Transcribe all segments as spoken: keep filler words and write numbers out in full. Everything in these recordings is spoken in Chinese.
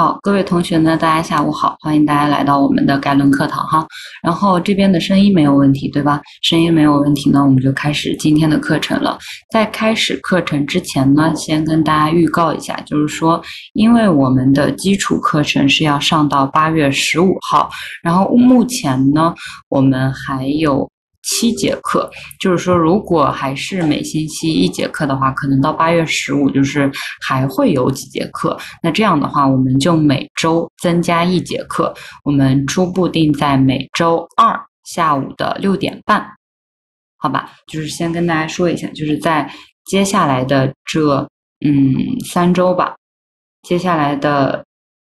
好，各位同学呢，大家下午好，欢迎大家来到我们的概论课堂哈。然后这边的声音没有问题，对吧？声音没有问题呢，我们就开始今天的课程了。在开始课程之前呢，先跟大家预告一下，就是说，因为我们的基础课程是要上到八月十五号，然后目前呢，我们还有七节课，就是说，如果还是每星期一节课的话，可能到八月十五就是还会有几节课。那这样的话，我们就每周增加一节课，我们初步定在每周二下午的六点半，好吧？就是先跟大家说一下，就是在接下来的这嗯三周吧，接下来的。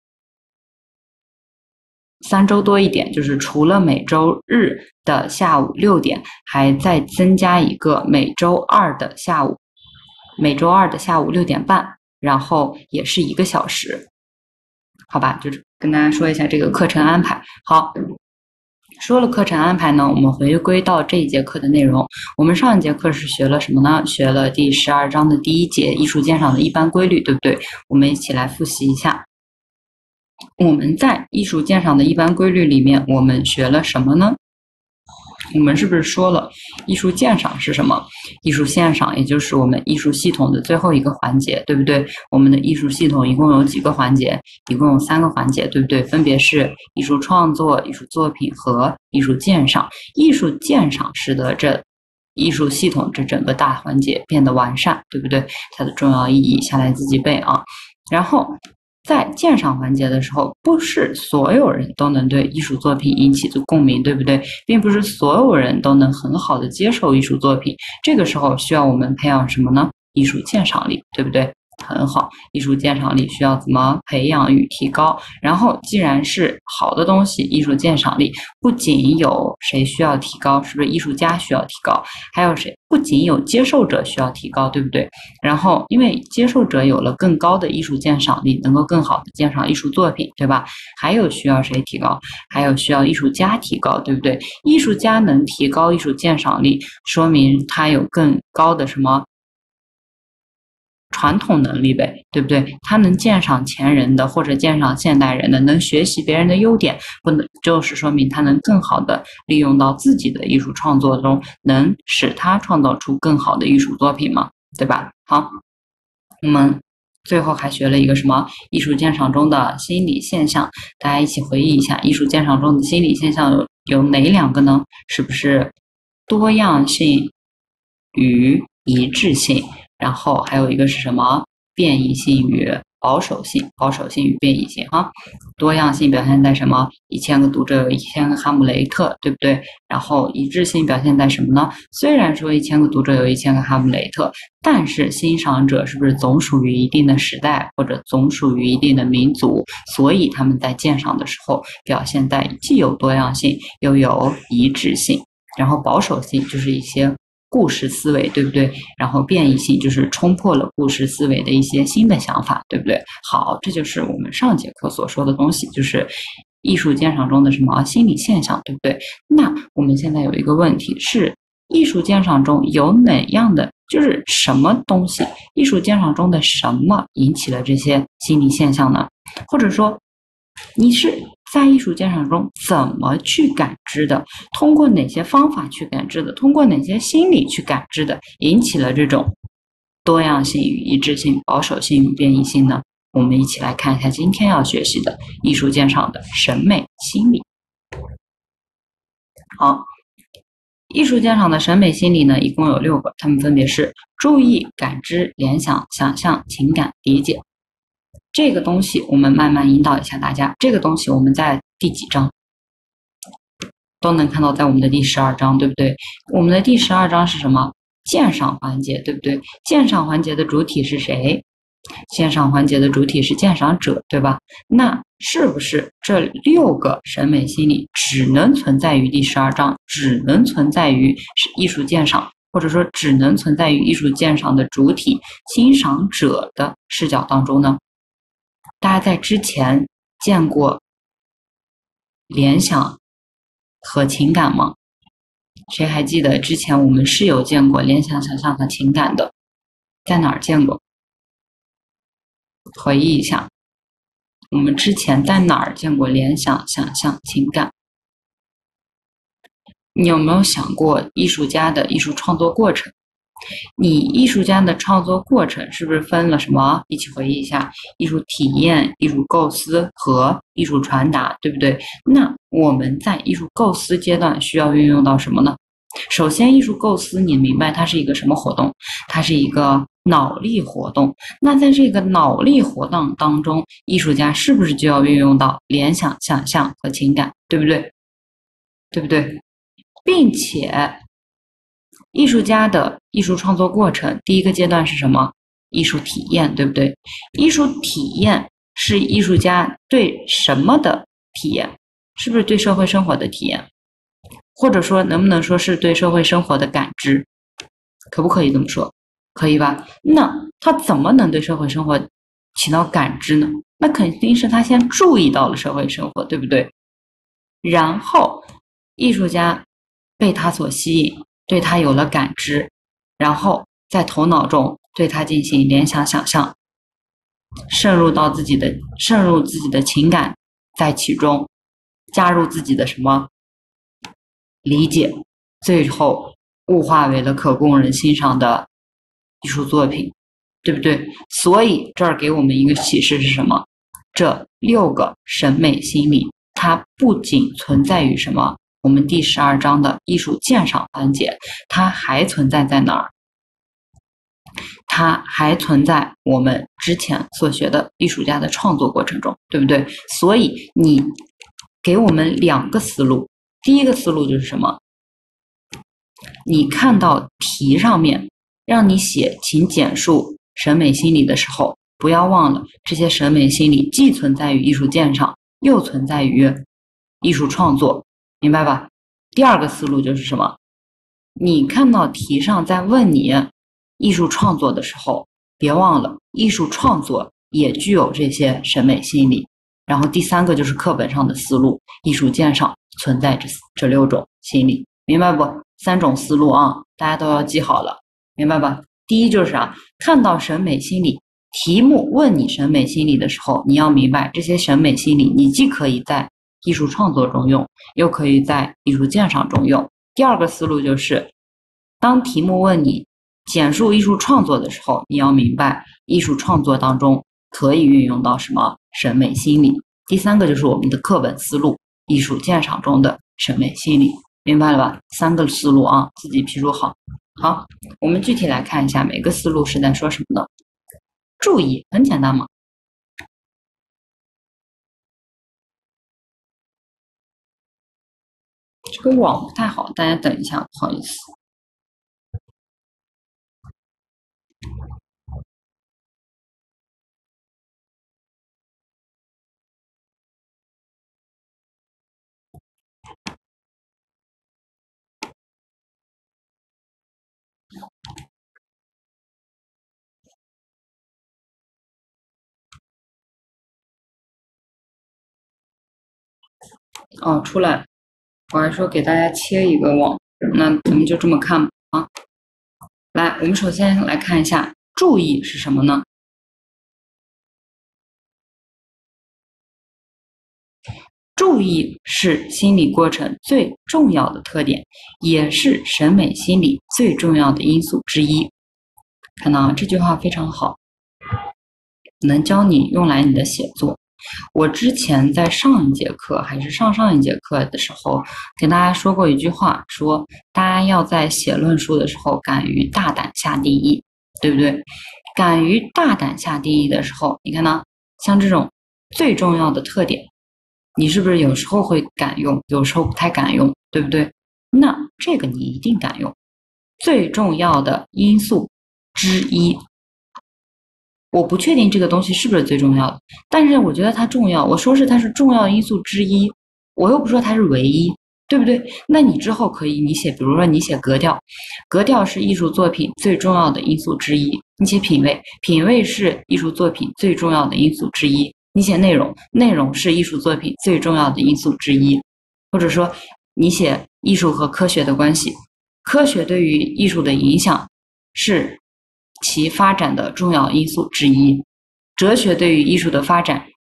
三周多一点，就是除了每周日的下午六点，还再增加一个每周二的下午，每周二的下午六点半，然后也是一个小时，好吧？就是跟大家说一下这个课程安排。好，说了课程安排呢，我们回归到这一节课的内容。我们上一节课是学了什么呢？学了第十二章的第一节艺术鉴赏的一般规律，对不对？我们一起来复习一下。我们在艺术鉴赏的一般规律里面，我们学了什么呢？我们是不是说了艺术鉴赏是什么？艺术鉴赏也就是我们艺术系统的最后一个环节，对不对？我们的艺术系统一共有几个环节？一共有三个环节，对不对？分别是艺术创作、艺术作品和艺术鉴赏。艺术鉴赏使得这艺术系统这整个大环节变得完善，对不对？它的重要意义下来自己背啊。然后在鉴赏环节的时候，不是所有人都能对艺术作品引起共鸣，对不对？并不是所有人都能很好的接受艺术作品。这个时候需要我们培养什么呢？艺术鉴赏力，对不对？很好，艺术鉴赏力需要怎么培养与提高？然后既然是好的东西，艺术鉴赏力不仅有谁需要提高，是不是艺术家需要提高？还有谁？不仅有接受者需要提高，对不对？然后因为接受者有了更高的艺术鉴赏力，能够更好的鉴赏艺术作品，对吧？还有需要谁提高？还有需要艺术家提高，对不对？艺术家能提高艺术鉴赏力，说明他有更高的什么？传统能力呗，对不对？他能鉴赏前人的或者鉴赏现代人的，能学习别人的优点，不能就是说明他能更好的利用到自己的艺术创作中，能使他创造出更好的艺术作品嘛，对吧？好，我们最后还学了一个什么？艺术鉴赏中的心理现象，大家一起回忆一下，艺术鉴赏中的心理现象有有哪两个呢？是不是多样性与一致性？然后还有一个是什么？变异性与保守性，保守性与变异性哈。多样性表现在什么？一千个读者有一千个哈姆雷特，对不对？然后一致性表现在什么呢？虽然说一千个读者有一千个哈姆雷特，但是欣赏者是不是总属于一定的时代或者总属于一定的民族？所以他们在鉴赏的时候表现在既有多样性又有一致性。然后保守性就是一些故事思维，对不对？然后变异性就是冲破了故事思维的一些新的想法，对不对？好，这就是我们上节课所说的东西，就是艺术鉴赏中的什么心理现象，对不对？那我们现在有一个问题是，艺术鉴赏中有哪样的，就是什么东西，艺术鉴赏中的什么引起了这些心理现象呢？或者说，你是在艺术鉴赏中怎么去感知的？通过哪些方法去感知的？通过哪些心理去感知的？引起了这种多样性与一致性、保守性与变异性呢？我们一起来看一下今天要学习的艺术鉴赏的审美心理。好，艺术鉴赏的审美心理呢，一共有六个，它们分别是注意、感知、联想、想象、情感、理解。这个东西我们慢慢引导一下大家，这个东西我们在第几章都能看到，在我们的第十二章，对不对？我们的第十二章是什么？鉴赏环节，对不对？鉴赏环节的主体是谁？鉴赏环节的主体是鉴赏者，对吧？那是不是这六个审美心理只能存在于第十二章，只能存在于艺术鉴赏，或者说只能存在于艺术鉴赏的主体欣赏者的视角当中呢？大家在之前见过联想和情感吗？谁还记得之前我们是有见过联想、想象和情感的？在哪儿见过？回忆一下。 我们之前在哪儿见过联想、想象、情感？你有没有想过艺术家的艺术创作过程？你艺术家的创作过程是不是分了什么？一起回忆一下：艺术体验、艺术构思和艺术传达，对不对？那我们在艺术构思阶段需要运用到什么呢？首先，艺术构思，你明白它是一个什么活动？它是一个脑力活动。那在这个脑力活动当中，艺术家是不是就要运用到联想、想象和情感，对不对？对不对？并且，艺术家的艺术创作过程，第一个阶段是什么？艺术体验，对不对？艺术体验是艺术家对什么的体验？是不是对社会生活的体验？或者说，能不能说是对社会生活的感知？可不可以这么说？可以吧？那他怎么能对社会生活起到感知呢？那肯定是他先注意到了社会生活，对不对？然后，艺术家被他所吸引，对他有了感知，然后在头脑中对他进行联想、想象，渗入到自己的渗入自己的情感在其中，加入自己的什么理解，最后物化为了可供人欣赏的艺术作品，对不对？所以这儿给我们一个启示是什么？这六个审美心理，它不仅存在于什么？我们第十二章的艺术鉴赏环节，它还存在在哪儿？它还存在我们之前所学的艺术家的创作过程中，对不对？所以你给我们两个思路，第一个思路就是什么？你看到题上面让你写请简述审美心理的时候，不要忘了这些审美心理既存在于艺术鉴赏，又存在于艺术创作，明白吧？第二个思路就是什么？你看到题上在问你艺术创作的时候，别忘了艺术创作也具有这些审美心理。然后第三个就是课本上的思路，艺术鉴赏存在这这六种心理，明白不？三种思路啊，大家都要记好了，明白吧？第一就是啊，看到审美心理，题目问你审美心理的时候，你要明白这些审美心理，你既可以在艺术创作中用，又可以在艺术鉴赏中用。第二个思路就是，当题目问你简述艺术创作的时候，你要明白艺术创作当中可以运用到什么审美心理。第三个就是我们的课本思路，艺术鉴赏中的审美心理，明白了吧？三个思路啊，自己批注好。好，我们具体来看一下每个思路是在说什么呢？注意，很简单嘛。这个网不太好，大家等一下，不好意思。哦，出来了，我还说给大家切一个网，那咱们就这么看吧啊。来，我们首先来看一下，注意是什么呢？注意是心理过程最重要的特点，也是审美心理最重要的因素之一。看到这句话非常好，能教你用来你的写作。我之前在上一节课还是上上一节课的时候，跟大家说过一句话，说大家要在写论述的时候敢于大胆下定义，对不对？敢于大胆下定义的时候，你看呢？像这种最重要的特点，你是不是有时候会敢用，有时候不太敢用，对不对？那这个你一定敢用。最重要的因素之一，我不确定这个东西是不是最重要的，但是我觉得它重要。我说是它是重要因素之一，我又不说它是唯一，对不对？那你之后可以你写，比如说你写格调，格调是艺术作品最重要的因素之一。你写品味，品味是艺术作品最重要的因素之一。你写内容，内容是艺术作品最重要的因素之一。或者说你写艺术和科学的关系，科学对于艺术的影响是其发展的重要因素之一，哲学对于艺术的发展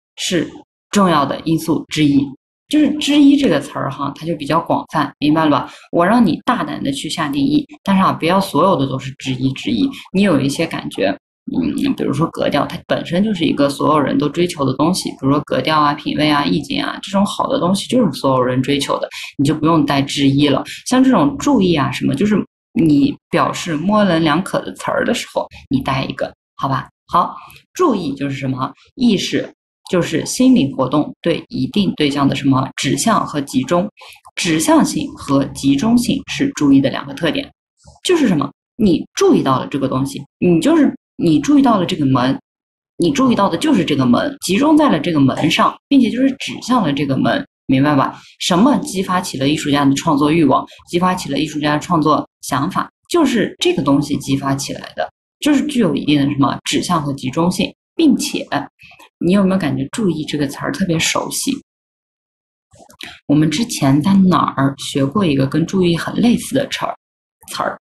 是重要的因素之一。就是之一这个词儿哈，它就比较广泛，明白了吧？我让你大胆的去下定义，但是啊，不要所有的都是之一之一。你有一些感觉，嗯，比如说格调，它本身就是一个所有人都追求的东西，比如说格调啊、品味啊、意境啊，这种好的东西就是所有人追求的，你就不用带之一了。像这种注意啊什么，就是你表示模棱两可的词儿的时候，你带一个，好吧？好，注意就是什么意识。就是心理活动对一定对象的什么指向和集中，指向性和集中性是注意的两个特点。就是什么？你注意到了这个东西，你就是你注意到了这个门，你注意到的就是这个门，集中在了这个门上，并且就是指向了这个门，明白吧？什么激发起了艺术家的创作欲望，激发起了艺术家的创作想法，就是这个东西激发起来的，就是具有一定的什么指向和集中性，并且。你有没有感觉注意这个词儿特别熟悉？我们之前在哪儿学过一个跟注意很类似的词儿？词儿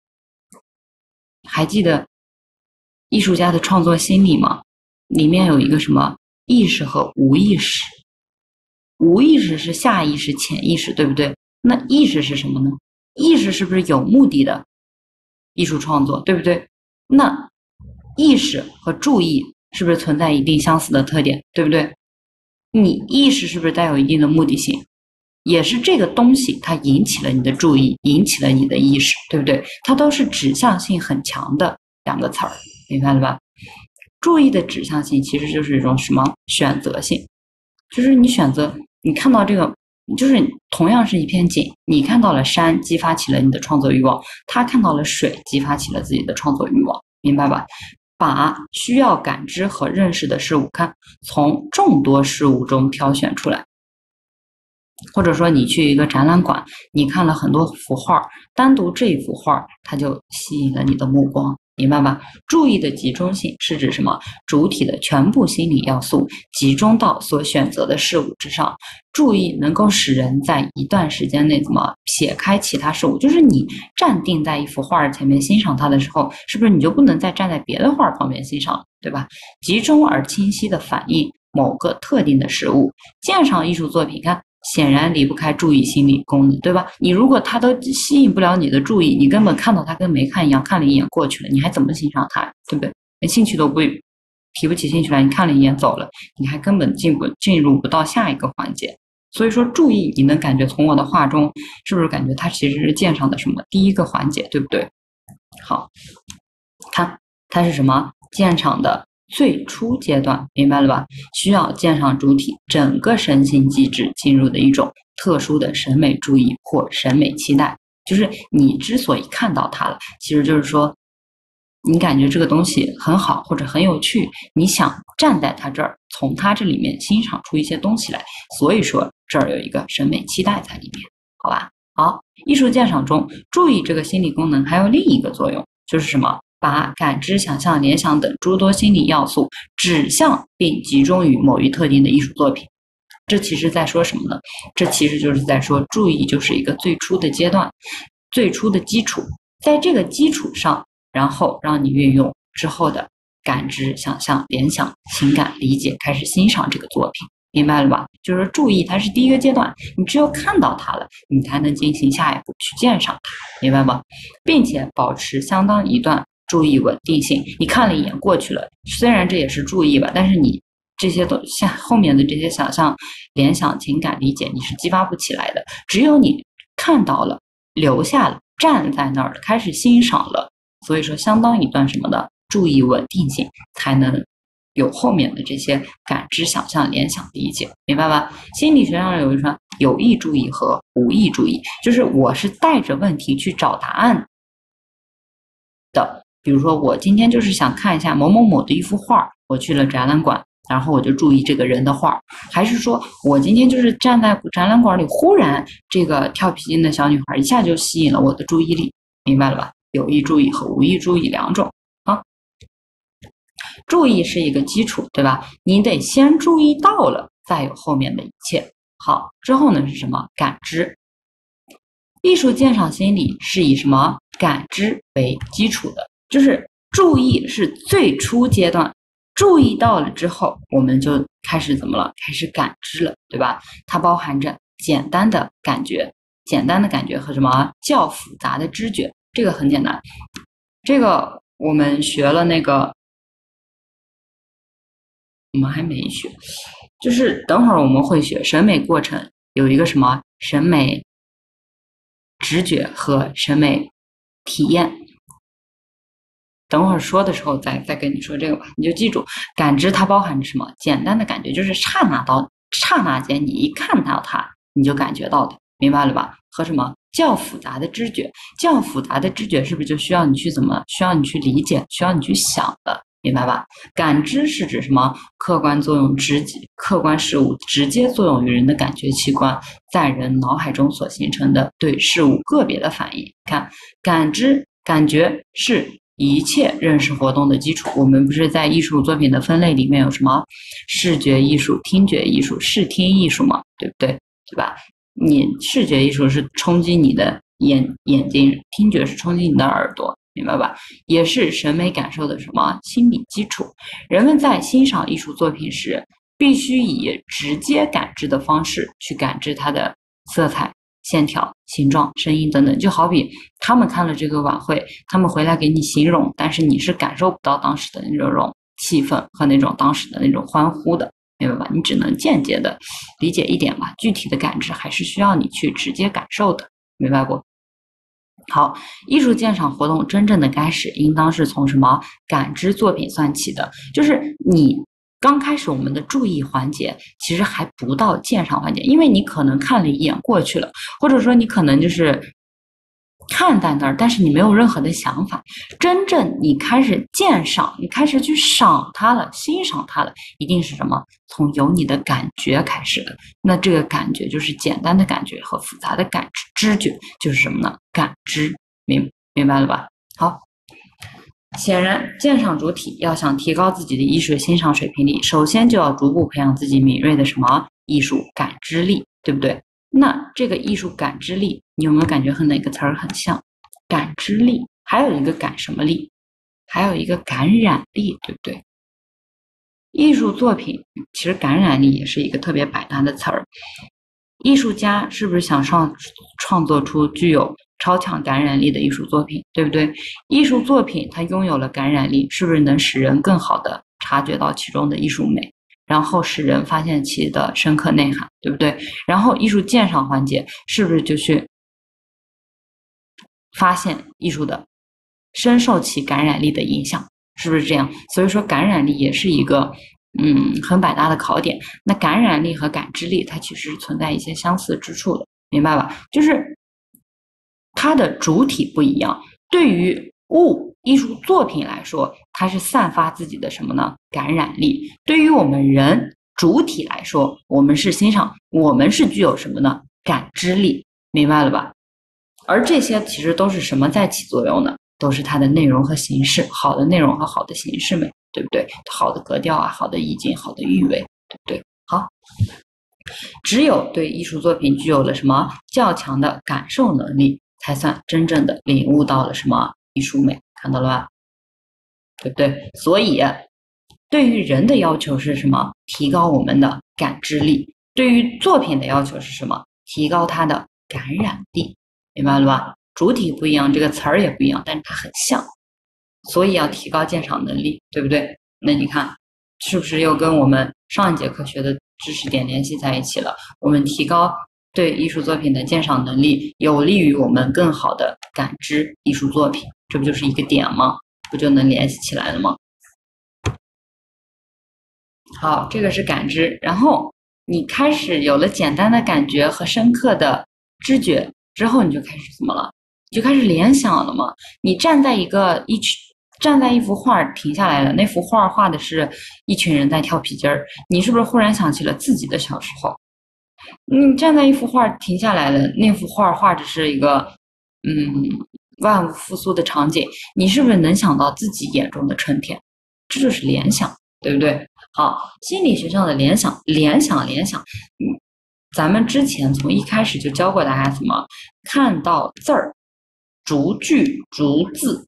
还记得艺术家的创作心理吗？里面有一个什么意识和无意识？无意识是下意识、潜意识，对不对？那意识是什么呢？意识是不是有目的的艺术创作，对不对？那意识和注意是不是存在一定相似的特点，对不对？你意识是不是带有一定的目的性？也是这个东西它引起了你的注意，引起了你的意识，对不对？它都是指向性很强的两个词儿，明白了吧？注意的指向性其实就是一种什么选择性，就是你选择，你看到这个，就是同样是一片景，你看到了山，激发起了你的创作欲望，他看到了水，激发起了自己的创作欲望，明白吧？把需要感知和认识的事物看，从众多事物中挑选出来。或者说你去一个展览馆，你看了很多幅画，单独这一幅画它就吸引了你的目光，明白吧？注意的集中性是指什么？主体的全部心理要素集中到所选择的事物之上。注意能够使人在一段时间内怎么撇开其他事物，就是你站定在一幅画前面欣赏它的时候，是不是你就不能再站在别的画旁边欣赏，对吧？集中而清晰的反映某个特定的事物。鉴赏艺术作品，看显然离不开注意心理功能，对吧？你如果它都吸引不了你的注意，你根本看到它跟没看一样，看了一眼过去了，你还怎么欣赏它，对不对？连兴趣都不提不起兴趣来，你看了一眼走了，你还根本进不进入不到下一个环节。所以说注意，你能感觉从我的画中是不是感觉它其实是鉴赏的什么第一个环节，对不对？好，看它是什么鉴赏的最初阶段，明白了吧？需要鉴赏主体整个身心机制进入的一种特殊的审美注意或审美期待。就是你之所以看到它了，其实就是说你感觉这个东西很好或者很有趣，你想站在它这儿，从它这里面欣赏出一些东西来，所以说这儿有一个审美期待在里面，好吧？好，艺术鉴赏中注意这个心理功能还有另一个作用，就是什么？把感知、想象、联想等诸多心理要素指向并集中于某一特定的艺术作品。这其实在说什么呢？这其实就是在说注意就是一个最初的阶段，最初的基础，在这个基础上，然后让你运用之后的感知、想象、联想、情感、理解，开始欣赏这个作品，明白了吧？就是注意它是第一个阶段，你只有看到它了，你才能进行下一步去鉴赏它，明白吗？并且保持相当一段注意稳定性，你看了一眼过去了，虽然这也是注意吧，但是你这些都像后面的这些想象、联想、情感、理解，你是激发不起来的。只有你看到了、留下了、站在那儿了，开始欣赏了，所以说相当一段什么的注意稳定性，才能有后面的这些感知、想象、联想、理解，明白吧？心理学上有一说有意注意和无意注意，就是我是带着问题去找答案的。比如说我今天就是想看一下某某某的一幅画，我去了展览馆，然后我就注意这个人的画，还是说我今天就是站在展览馆里，忽然这个跳皮筋的小女孩一下就吸引了我的注意力，明白了吧？有意注意和无意注意两种啊。注意是一个基础，对吧？你得先注意到了，再有后面的一切。好，之后呢是什么？感知。艺术鉴赏心理是以什么感知为基础的？就是注意是最初阶段， 注意到了之后，我们就开始怎么了？开始感知了，对吧？它包含着简单的感觉，简单的感觉和什么较复杂的知觉。这个很简单，这个我们学了那个，我们还没学，就是等会儿我们会学审美过程有一个什么审美直觉和审美体验。等会儿说的时候再再跟你说这个吧，你就记住，感知它包含着什么？简单的感觉，就是刹那到刹那间，你一看到它，你就感觉到的，明白了吧？和什么较复杂的知觉？较复杂的知觉是不是就需要你去怎么？需要你去理解，需要你去想的，明白吧？感知是指什么？客观作用直接，客观事物直接作用于人的感觉器官，在人脑海中所形成的对事物个别的反应。看，感知、感觉是一切认识活动的基础。我们不是在艺术作品的分类里面有什么视觉艺术、听觉艺术、视听艺术嘛，对不对？对吧？你视觉艺术是冲击你的眼眼睛，听觉是冲击你的耳朵，明白吧？也是审美感受的什么心理基础。人们在欣赏艺术作品时，必须以直接感知的方式去感知它的色彩、线条、形状、声音等等。就好比他们看了这个晚会，他们回来给你形容，但是你是感受不到当时的那种气氛和那种当时的那种欢呼的，明白吧？你只能间接的理解一点吧，具体的感知还是需要你去直接感受的，明白不？好，艺术鉴赏活动真正的开始，应当是从什么感知作品算起的，就是你刚开始我们的注意环节其实还不到鉴赏环节，因为你可能看了一眼过去了，或者说你可能就是看在那儿，但是你没有任何的想法。真正你开始鉴赏，你开始去赏它了，欣赏它了，一定是什么？从有你的感觉开始的。那这个感觉就是简单的感觉和复杂的感知，知觉就是什么呢？感知，明明白了吧？好。显然，鉴赏主体要想提高自己的艺术欣赏水平力，首先就要逐步培养自己敏锐的什么艺术感知力，对不对？那这个艺术感知力，你有没有感觉和哪个词儿很像？感知力，还有一个感什么力？还有一个感染力，对不对？艺术作品其实感染力也是一个特别百搭的词儿。艺术家是不是想创创作出具有超强感染力的艺术作品，对不对？艺术作品它拥有了感染力，是不是能使人更好的察觉到其中的艺术美，然后使人发现其的深刻内涵，对不对？然后艺术鉴赏环节是不是就去发现艺术的深受其感染力的影响，是不是这样？所以说感染力也是一个嗯很百搭的考点。那感染力和感知力它其实存在一些相似之处的，明白吧？就是它的主体不一样。对于物艺术作品来说，它是散发自己的什么呢？感染力。对于我们人主体来说，我们是欣赏，我们是具有什么呢？感知力，明白了吧？而这些其实都是什么在起作用呢？都是它的内容和形式，好的内容和好的形式美，对不对？好的格调啊，好的意境，好的韵味，对不对？好，只有对艺术作品具有了什么较强的感受能力，才算真正的领悟到了什么艺术美，看到了吧？对不对？所以，对于人的要求是什么？提高我们的感知力。对于作品的要求是什么？提高它的感染力。明白了吧？主体不一样，这个词儿也不一样，但是它很像，所以要提高鉴赏能力，对不对？那你看，是不是又跟我们上一节课学的知识点联系在一起了？我们提高对艺术作品的鉴赏能力，有利于我们更好的感知艺术作品，这不就是一个点吗？不就能联系起来了吗？好，这个是感知，然后你开始有了简单的感觉和深刻的知觉。之后你就开始怎么了？你就开始联想了嘛。你站在一个一群站在一幅画停下来了，那幅画画的是一群人在跳皮筋儿，你是不是忽然想起了自己的小时候？你站在一幅画停下来了，那幅画画的是一个嗯万物复苏的场景，你是不是能想到自己眼中的春天？这就是联想，对不对？好，心理学上的联想，联想，联想，嗯。咱们之前从一开始就教过大家怎么看到字儿，逐句逐字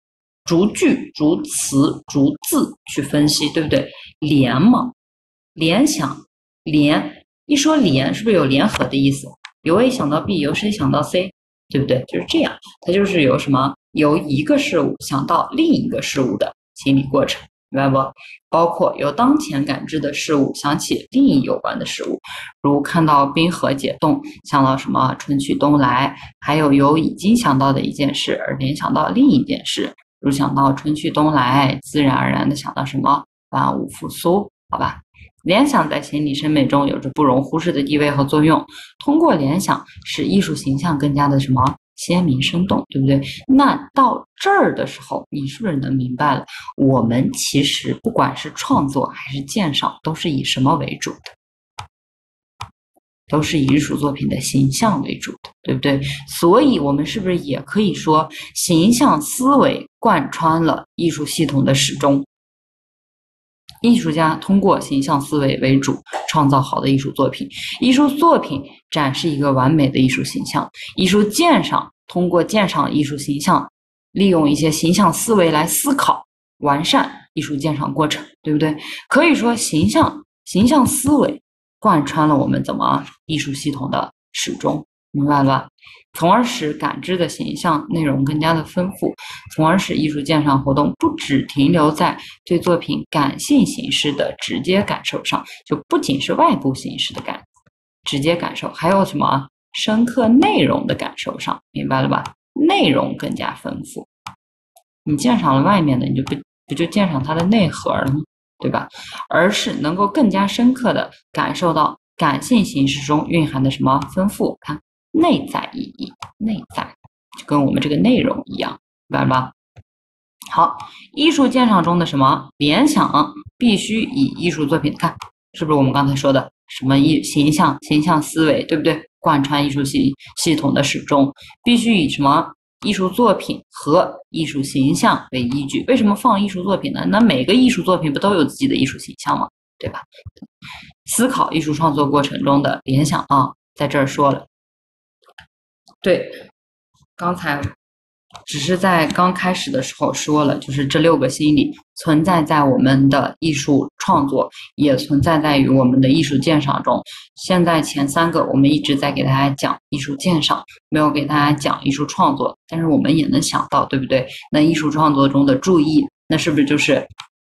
逐句、逐词、逐字去分析，对不对？联嘛，联想，联，一说联，是不是有联合的意思？由 A 想到 B，由 C 想到 C， 对不对？就是这样，它就是由什么？由一个事物想到另一个事物的心理过程，明白不？包括由当前感知的事物想起另一有关的事物，如看到冰河解冻，想到什么春去冬来，还有由已经想到的一件事而联想到另一件事，如想到春去冬来，自然而然的想到什么万物复苏，好吧？联想在心理审美中有着不容忽视的地位和作用，通过联想使艺术形象更加的什么鲜明生动，对不对？那到这儿的时候，你是不是能明白了？我们其实不管是创作还是鉴赏，都是以什么为主的？都是以艺术作品的形象为主的，对不对？所以我们是不是也可以说，形象思维贯穿了艺术系统的始终？艺术家通过形象思维为主，创造好的艺术作品。艺术作品展示一个完美的艺术形象。艺术鉴赏通过鉴赏艺术形象，利用一些形象思维来思考，完善艺术鉴赏过程，对不对？可以说，形象形象思维贯穿了我们怎么艺术系统的始终，明白了吧？从而使感知的形象内容更加的丰富，从而使艺术鉴赏活动不只停留在对作品感性形式的直接感受上，就不仅是外部形式的感直接感受，还有什么深刻内容的感受上，明白了吧？内容更加丰富，你鉴赏了外面的，你就不不就鉴赏它的内核了吗？对吧？而是能够更加深刻的感受到感性形式中蕴含的什么丰富，看内在意义，内在就跟我们这个内容一样，明白吧？好，艺术鉴赏中的什么联想，必须以艺术作品，看是不是我们刚才说的什么艺形象、形象思维，对不对？贯穿艺术系系统的始终，必须以什么艺术作品和艺术形象为依据。为什么放艺术作品呢？那每个艺术作品不都有自己的艺术形象吗？对吧？思考艺术创作过程中的联想啊，在这儿说了。对，刚才只是在刚开始的时候说了，就是这六个心理存在在我们的艺术创作，也存在在于我们的艺术鉴赏中。现在前三个我们一直在给大家讲艺术鉴赏，没有给大家讲艺术创作，但是我们也能想到，对不对？那艺术创作中的注意，那是不是就是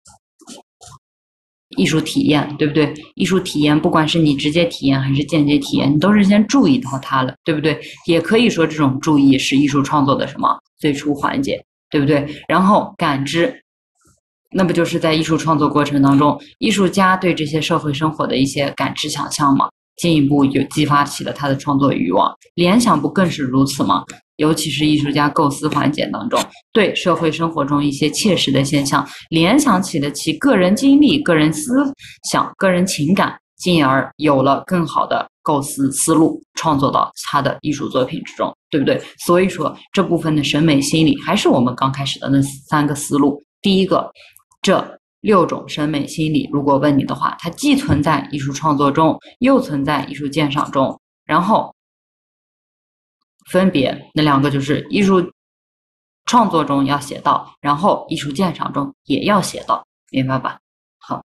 艺术体验，对不对？艺术体验，不管是你直接体验还是间接体验，你都是先注意到它了，对不对？也可以说这种注意是艺术创作的什么最初环节，对不对？然后感知，那不就是在艺术创作过程当中，艺术家对这些社会生活的一些感知想象吗？进一步就激发起了他的创作欲望。联想不更是如此吗？尤其是艺术家构思环节当中，对社会生活中一些切实的现象联想起了其个人经历、个人思想、个人情感，进而有了更好的构思思路，创作到他的艺术作品之中，对不对？所以说这部分的审美心理还是我们刚开始的那三个思路。第一个，这六种审美心理，如果问你的话，它既存在艺术创作中，又存在艺术鉴赏中，然后分别那两个就是艺术创作中要写到，然后艺术鉴赏中也要写到，明白吧？好，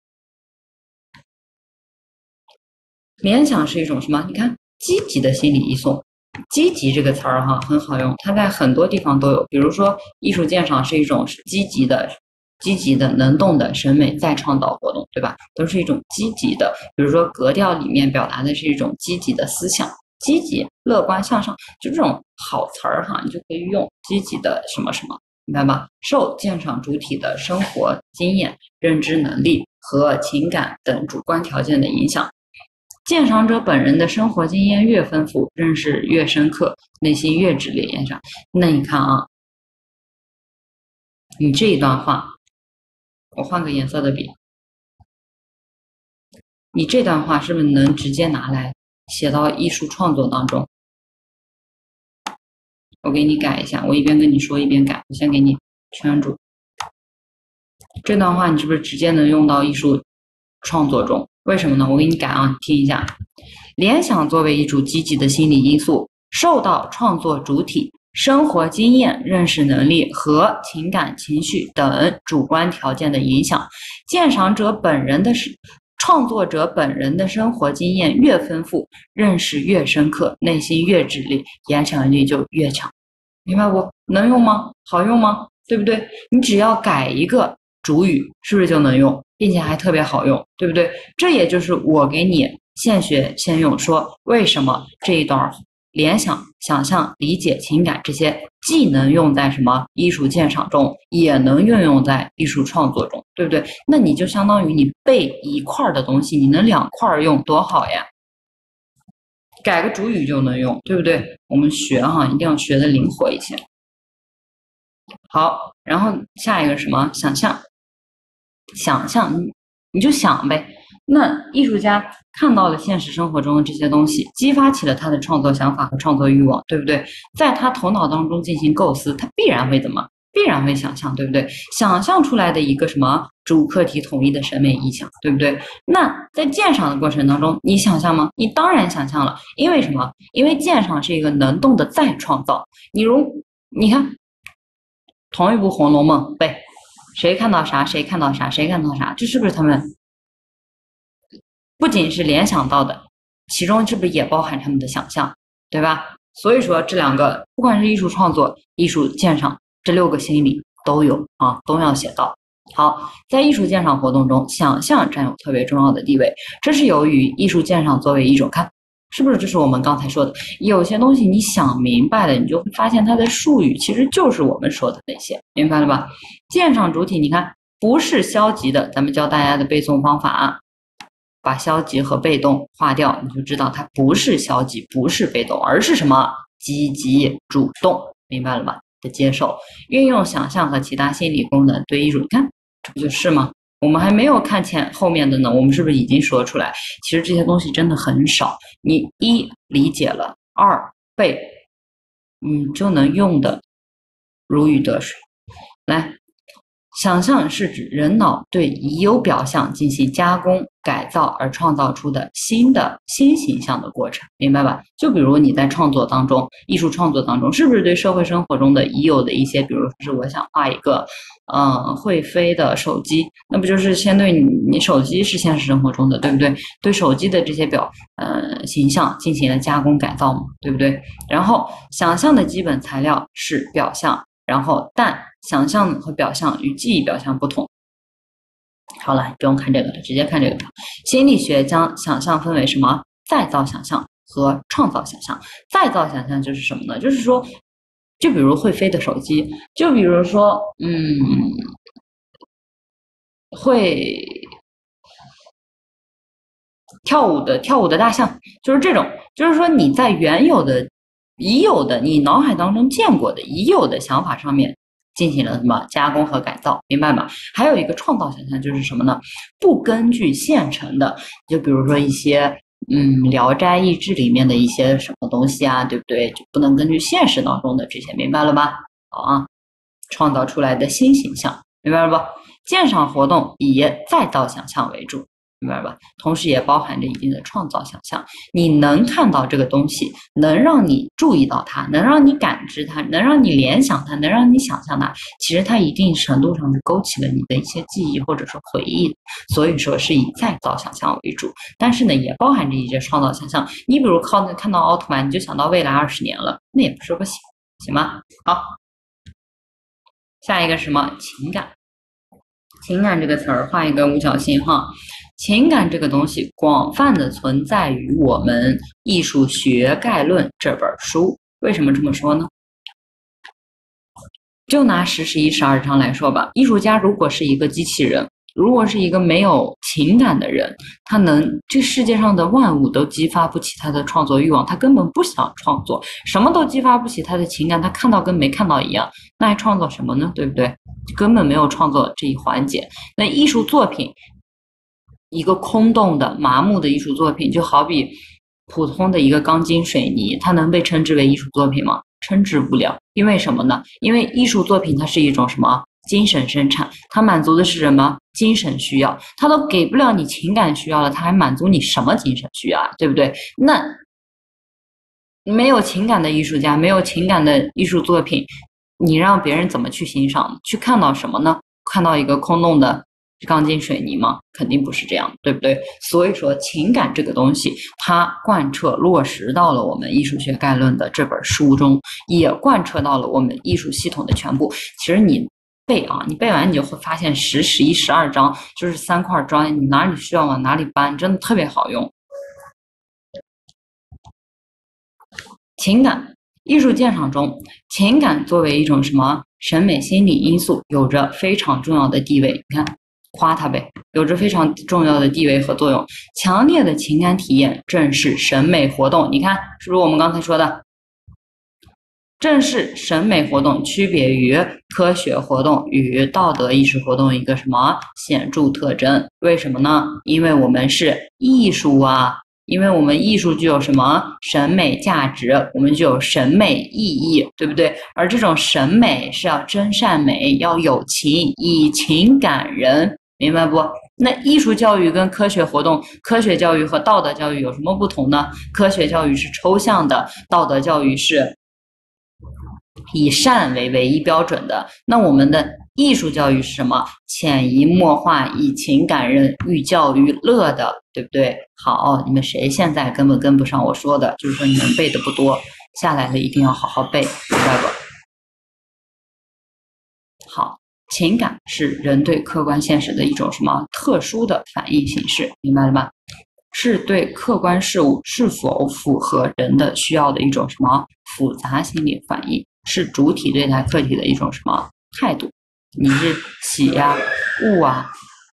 联想是一种什么？你看，积极的心理移送。积极这个词儿哈很好用，它在很多地方都有。比如说，艺术鉴赏是一种积极的、积极的、能动的审美再创造活动，对吧？都是一种积极的。比如说，格调里面表达的是一种积极的思想。积极、乐观、向上，就这种好词儿哈，你就可以用积极的什么什么，明白吗？受鉴赏主体的生活经验、认知能力和情感等主观条件的影响，鉴赏者本人的生活经验越丰富，认识越深刻，内心越直烈延展。那你看啊，你这一段话，我换个颜色的笔，你这段话是不是能直接拿来写到艺术创作当中？我给你改一下，我一边跟你说一边改，我先给你圈住。这段话你是不是直接能用到艺术创作中？为什么呢？我给你改啊，你听一下。联想作为一种积极的心理因素，受到创作主体生活经验、认识能力和情感情绪等主观条件的影响。鉴赏者本人的是创作者本人的生活经验越丰富，认识越深刻，内心越直立，影响力就越强。明白不？能用吗？好用吗？对不对？你只要改一个主语，是不是就能用，并且还特别好用，对不对？这也就是我给你现学现用，说为什么这一段联想、想象、理解、情感这些既能用在什么艺术鉴赏中，也能运用在艺术创作中，对不对？那你就相当于你背一块的东西，你能两块用，多好呀！改个主语就能用，对不对？我们学哈，一定要学的灵活一些。好，然后下一个什么？想象，想象，你你就想呗。那艺术家看到了现实生活中的这些东西，激发起了他的创作想法和创作欲望，对不对？在他头脑当中进行构思，他必然会怎么？必然会想象，对不对？想象出来的一个什么主客体统一的审美意象，对不对？那在鉴赏的过程当中，你想象吗？你当然想象了，因为什么？因为鉴赏是一个能动的再创造。你如你看，同一部《红楼梦》背，谁看到啥，谁看到啥，谁看到啥，这是不是他们不仅是联想到的，其中是不是也包含他们的想象，对吧？所以说这两个，不管是艺术创作、艺术鉴赏，这六个心理都有啊，都要写到。好，在艺术鉴赏活动中，想象占有特别重要的地位，这是由于艺术鉴赏作为一种看，是不是？这是我们刚才说的，有些东西你想明白了，你就会发现它的术语其实就是我们说的那些，明白了吧？鉴赏主体，你看不是消极的，咱们教大家的背诵方法啊。把消极和被动划掉，你就知道它不是消极，不是被动，而是什么？积极主动，明白了吧？的接受，运用想象和其他心理功能对艺术，你看这不就是吗？我们还没有看前后面的呢，我们是不是已经说出来？其实这些东西真的很少，你一理解了，二背，嗯，就能用的如鱼得水。来。想象是指人脑对已有表象进行加工、改造而创造出的新的新形象的过程，明白吧？就比如你在创作当中，艺术创作当中，是不是对社会生活中的已有的一些，比如说是我想画一个，嗯，会飞的手机，那不就是先对你你手机是现实生活中的，对不对？对手机的这些表，呃，形象进行了加工改造嘛，对不对？然后想象的基本材料是表象。然后，但想象和表象与记忆表象不同。好了，不用看这个了，直接看这个。心理学将想象分为什么？再造想象和创造想象。再造想象就是什么呢？就是说，就比如会飞的手机，就比如说，嗯，会跳舞的跳舞的大象，就是这种，就是说你在原有的。已有的你脑海当中见过的已有的想法上面进行了什么加工和改造，明白吗？还有一个创造想象就是什么呢？不根据现成的，就比如说一些嗯《聊斋异志》里面的一些什么东西啊，对不对？就不能根据现实当中的这些，明白了吧？好啊，创造出来的新形象，明白了吧？鉴赏活动以再造想象为主。明白吧？同时也包含着一定的创造想象。你能看到这个东西，能让你注意到它，能让你感知它，能让你联想它，能让你想象它。其实它一定程度上是勾起了你的一些记忆或者说回忆的。所以说是以再造想象为主，但是呢，也包含着一些创造想象。你比如靠看到奥特曼，你就想到未来二十年了，那也不是不行，行吗？好，下一个什么情感？情感这个词儿画一个五角星哈。情感这个东西广泛的存在于我们《艺术学概论》这本书。为什么这么说呢？就拿十、十一、十二章来说吧，艺术家如果是一个机器人，如果是一个没有情感的人，他能这世界上的万物都激发不起他的创作欲望，他根本不想创作，什么都激发不起他的情感，他看到跟没看到一样，那还创作什么呢？对不对？根本没有创作这一环节。那艺术作品。一个空洞的麻木的艺术作品，就好比普通的一个钢筋水泥，它能被称之为艺术作品吗？称之不了。因为什么呢？因为艺术作品它是一种什么精神生产，它满足的是什么精神需要，它都给不了你情感需要了，它还满足你什么精神需要啊？对不对？那没有情感的艺术家，没有情感的艺术作品，你让别人怎么去欣赏？去看到什么呢？看到一个空洞的钢筋水泥吗？肯定不是这样，对不对？所以说，情感这个东西，它贯彻落实到了我们艺术学概论的这本书中，也贯彻到了我们艺术系统的全部。其实你背啊，你背完你就会发现十、十一、十二章就是三块砖，你哪里需要往哪里搬，真的特别好用。情感艺术鉴赏中，情感作为一种什么审美心理因素，有着非常重要的地位。你看，夸它呗，有着非常重要的地位和作用。强烈的情感体验正是审美活动。你看，是不是我们刚才说的？正是审美活动区别于科学活动与道德意识活动一个什么显著特征？为什么呢？因为我们是艺术啊。因为我们艺术具有什么审美价值，我们具有审美意义，对不对？而这种审美是要真善美，要有情，以情感人，明白不？那艺术教育跟科学活动、科学教育和道德教育有什么不同呢？科学教育是抽象的，道德教育是以善为唯一标准的。那我们的艺术教育是什么？潜移默化，以情感人，寓教于乐的，对不对？好，你们谁现在根本跟不上我说的？就是说你们背的不多，下来了一定要好好背，明白不？好，情感是人对客观现实的一种什么特殊的反应形式，明白了吗？是对客观事物是否符合人的需要的一种什么复杂心理反应，是主体对待客体的一种什么态度？你是喜呀、恶啊，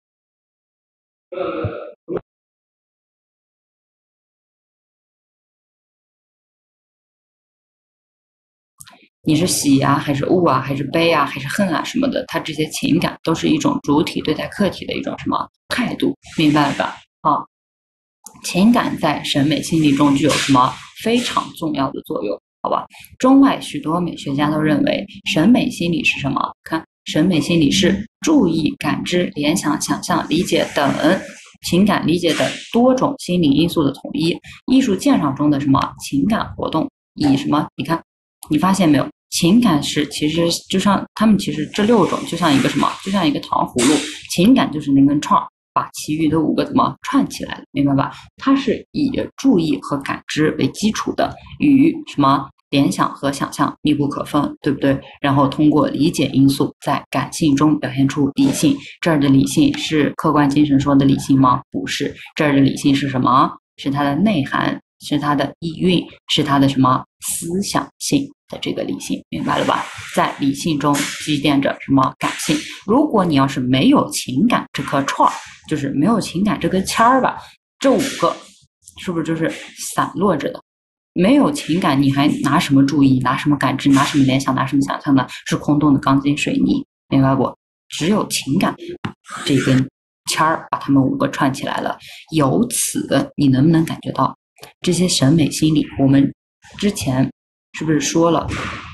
你是喜呀、还是恶啊，还是悲啊，还是恨啊什么的？它这些情感都是一种主体对待客体的一种什么态度，明白了吧？好，情感在审美心理中具有什么非常重要的作用？好吧，中外许多美学家都认为，审美心理是什么？看，审美心理是注意、感知、联想、想象、理解等情感理解的多种心理因素的统一。艺术鉴赏中的什么情感活动，以什么？你看，你发现没有？情感是其实就像他们其实这六种就像一个什么？就像一个糖葫芦，情感就是那根串，把其余的五个怎么串起来了，明白吧？它是以注意和感知为基础的，与什么联想和想象密不可分，对不对？然后通过理解因素，在感性中表现出理性。这儿的理性是客观精神说的理性吗？不是，这儿的理性是什么？是它的内涵，是它的意蕴，是它的什么思想性的这个理性，明白了吧？在理性中积淀着什么感性？如果你要是没有情感这颗串儿，就是没有情感这根签儿吧，这五个是不是就是散落着的？没有情感，你还拿什么注意？拿什么感知？拿什么联想？拿什么想象呢？是空洞的钢筋水泥，明白不？只有情感这根签儿把它们五个串起来了。由此，你能不能感觉到这些审美心理？我们之前是不是说了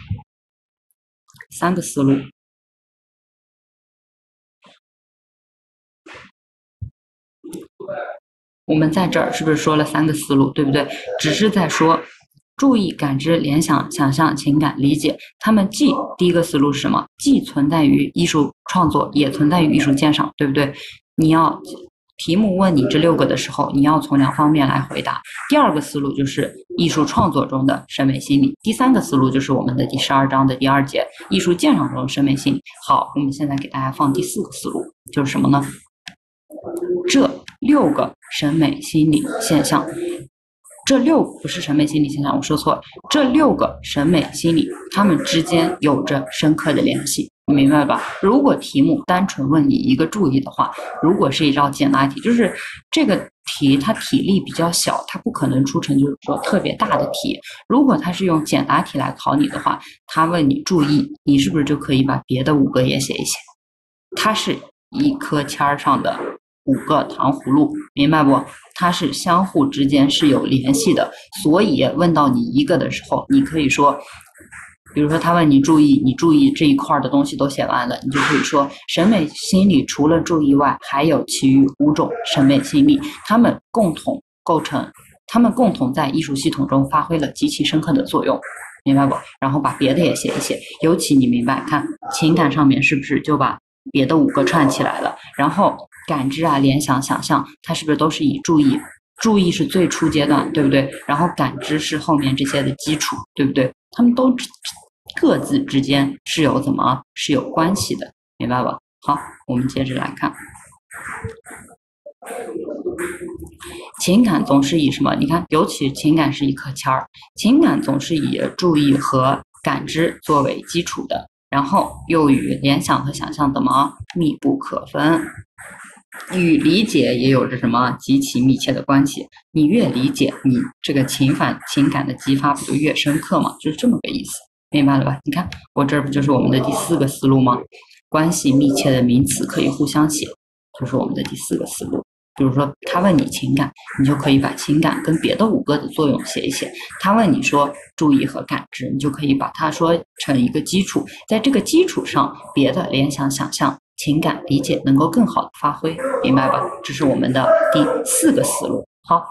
三个思路？我们在这儿是不是说了三个思路，对不对？只是在说注意、感知、联想、想象、情感、理解，它们既第一个思路是什么？既存在于艺术创作，也存在于艺术鉴赏，对不对？你要题目问你这六个的时候，你要从两方面来回答。第二个思路就是艺术创作中的审美心理，第三个思路就是我们的第十二章的第二节艺术鉴赏中的审美心理。好，我们现在给大家放第四个思路，就是什么呢？这六个审美心理现象，这六不是审美心理现象，我说错了，这六个审美心理，它们之间有着深刻的联系，你明白吧？如果题目单纯问你一个注意的话，如果是一道简答题，就是这个题它体力比较小，它不可能出成就是说特别大的题。如果它是用简答题来考你的话，它问你注意，你是不是就可以把别的五个也写一写？它是一颗签儿上的五个糖葫芦，明白不？它是相互之间是有联系的，所以问到你一个的时候，你可以说，比如说他问你注意，你注意这一块的东西都写完了，你就可以说，审美心理除了注意外，还有其余五种审美心理，它们共同构成他们共同在艺术系统中发挥了极其深刻的作用，明白不？然后把别的也写一写，尤其你明白，看情感上面是不是就把别的五个串起来了？然后感知啊、联想、想象，它是不是都是以注意？注意是最初阶段，对不对？然后感知是后面这些的基础，对不对？他们都各自之间是有怎么是有关系的，明白吧？好，我们接着来看，情感总是以什么？你看，尤其情感是一颗签儿，情感总是以注意和感知作为基础的，然后又与联想和想象怎么密不可分。与理解也有着什么极其密切的关系？你越理解，你这个情感情感的激发不就越深刻吗？就是这么个意思，明白了吧？你看我这不就是我们的第四个思路吗？关系密切的名词可以互相写，就是我们的第四个思路。比如说他问你情感，你就可以把情感跟别的五个的作用写一写。他问你说注意和感知，你就可以把它说成一个基础，在这个基础上，别的联想、想象、情感、理解能够更好的发挥，明白吧？这是我们的第四个思路。好，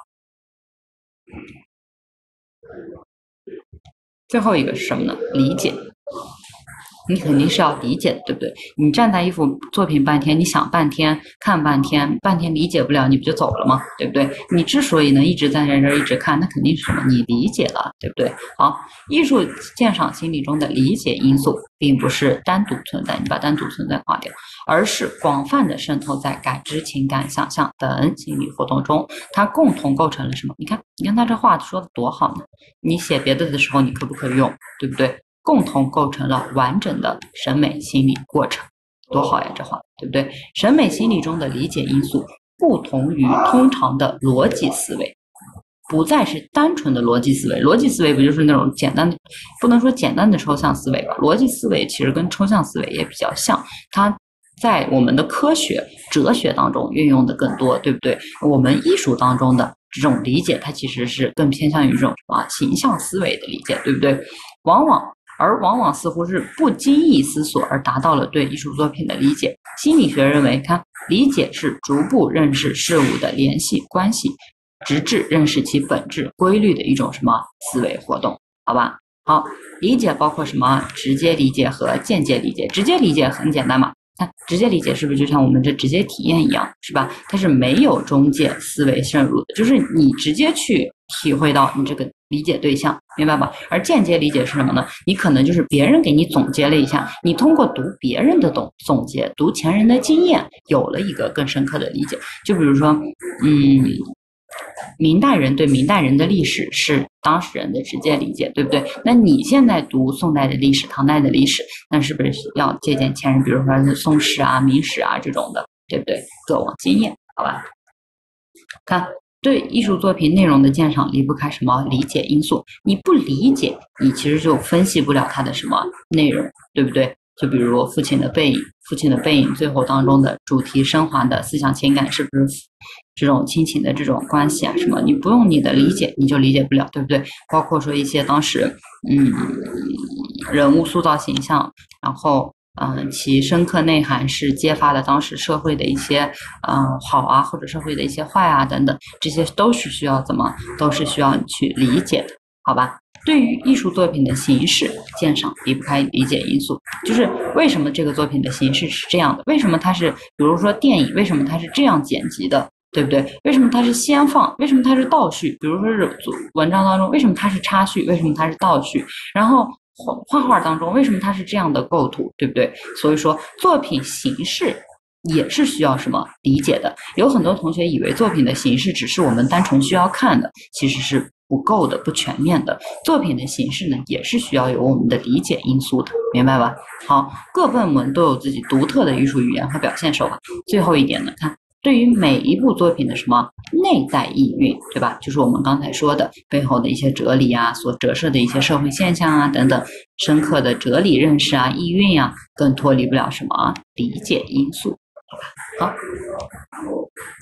最后一个是什么呢？理解。你肯定是要理解的，对不对？你站在一幅作品半天，你想半天，看半天，半天理解不了，你不就走了吗？对不对？你之所以能一直站在这儿一直看，那肯定是什么？你理解了，对不对？好，艺术鉴赏心理中的理解因素，并不是单独存在，你把单独存在划掉，而是广泛的渗透在感知、情感、想象等心理活动中，它共同构成了什么？你看，你看他这话说的多好呢！你写别的的时候，你可不可以用？对不对？共同构成了完整的审美心理过程，多好呀！这话对不对？审美心理中的理解因素不同于通常的逻辑思维，不再是单纯的逻辑思维。逻辑思维不就是那种简单的，不能说简单的抽象思维吧？逻辑思维其实跟抽象思维也比较像，它在我们的科学、哲学当中运用的更多，对不对？我们艺术当中的这种理解，它其实是更偏向于这种什么形象思维的理解，对不对？往往。而往往似乎是不经意思索而达到了对艺术作品的理解。心理学认为，看理解是逐步认识事物的联系关系，直至认识其本质规律的一种什么思维活动，好吧？好，理解包括什么？直接理解和间接理解。直接理解很简单嘛，那直接理解是不是就像我们这直接体验一样，是吧？它是没有中介思维渗入的，就是你直接去体会到你这个理解对象，明白吧？而间接理解是什么呢？你可能就是别人给你总结了一下，你通过读别人的总总结，读前人的经验，有了一个更深刻的理解。就比如说，嗯，明代人对明代人的历史是当事人的直接理解，对不对？那你现在读宋代的历史、唐代的历史，那是不是要借鉴前人，比如说是宋史啊、明史啊这种的，对不对？各往经验，好吧？看。对艺术作品内容的鉴赏离不开什么理解因素，你不理解，你其实就分析不了它的什么内容，对不对？就比如父亲的背影，父亲的背影最后当中的主题升华的思想情感，是不是这种亲情的这种关系啊？什么？你不用你的理解，你就理解不了，对不对？包括说一些当时嗯人物塑造形象，然后。嗯，其深刻内涵是揭发了当时社会的一些嗯好啊，或者社会的一些坏啊等等，这些都是需要怎么，都是需要你去理解的，好吧？对于艺术作品的形式鉴赏离不开理解因素，就是为什么这个作品的形式是这样的？为什么它是，比如说电影，为什么它是这样剪辑的？对不对？为什么它是先放？为什么它是倒叙？比如说是文章当中，为什么它是插叙？为什么它是倒叙？然后。画画当中为什么它是这样的构图，对不对？所以说作品形式也是需要什么理解的。有很多同学以为作品的形式只是我们单纯需要看的，其实是不够的、不全面的。作品的形式呢，也是需要有我们的理解因素的，明白吧？好，各部门都有自己独特的艺术语言和表现手法。最后一点呢，看。对于每一部作品的什么内在意蕴，对吧？就是我们刚才说的背后的一些哲理啊，所折射的一些社会现象啊等等，深刻的哲理认识啊、意蕴啊，更脱离不了什么理解因素，好吧？好。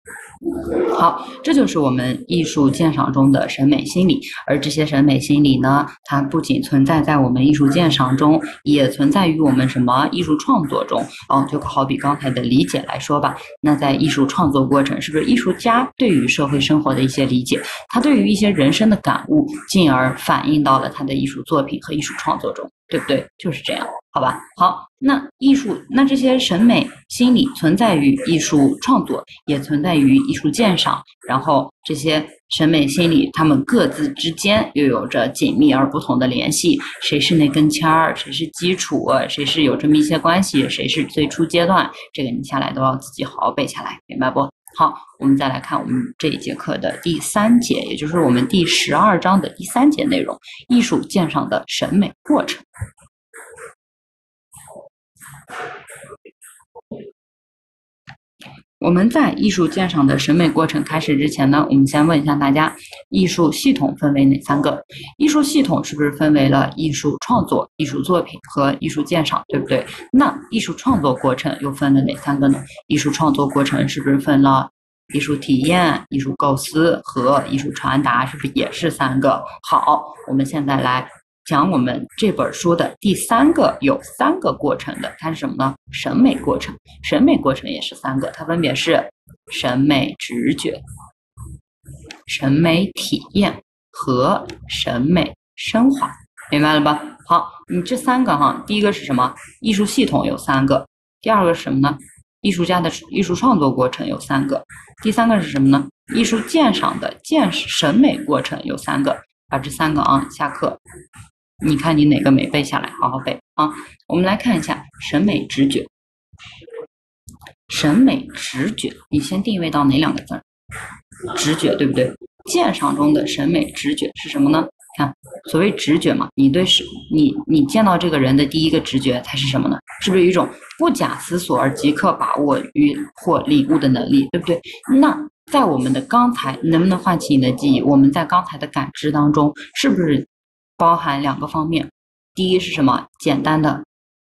好，这就是我们艺术鉴赏中的审美心理，而这些审美心理呢，它不仅存在在我们艺术鉴赏中，也存在于我们什么艺术创作中。哦，就好比刚才的理解来说吧，那在艺术创作过程，是不是艺术家对于社会生活的一些理解，他对于一些人生的感悟，进而反映到了他的艺术作品和艺术创作中，对不对？就是这样。好吧，好，那艺术，那这些审美心理存在于艺术创作，也存在于艺术鉴赏，然后这些审美心理，它们各自之间又有着紧密而不同的联系。谁是那根签儿，谁是基础，谁是有这么一些关系，谁是最初阶段，这个你下来都要自己好好背下来，明白不？好，我们再来看我们这一节课的第三节，也就是我们第十二章的第三节内容：艺术鉴赏的审美过程。我们在艺术鉴赏的审美过程开始之前呢，我们先问一下大家，艺术系统分为哪三个？艺术系统是不是分为了艺术创作、艺术作品和艺术鉴赏，对不对？那艺术创作过程又分了哪三个呢？艺术创作过程是不是分了艺术体验、艺术构思和艺术传达，是不是也是三个？好，我们现在来讲我们这本书的第三个有三个过程的，它是什么呢？审美过程。审美过程也是三个，它分别是审美直觉、审美体验和审美升华，明白了吧？好，你这三个哈，第一个是什么？艺术系统有三个，第二个是什么呢？艺术家的艺术创作过程有三个，第三个是什么呢？艺术鉴赏的鉴审美过程有三个，把这三个啊，下课你看你哪个没背下来，好好背啊！我们来看一下审美直觉。审美直觉，你先定位到哪两个字？直觉，对不对？鉴赏中的审美直觉是什么呢？看，所谓直觉嘛，你对是，你你见到这个人的第一个直觉，它是什么呢？是不是有一种不假思索而即刻把握与或领悟的能力，对不对？那在我们的刚才，能不能唤起你的记忆？我们在刚才的感知当中，是不是包含两个方面？第一是什么？简单的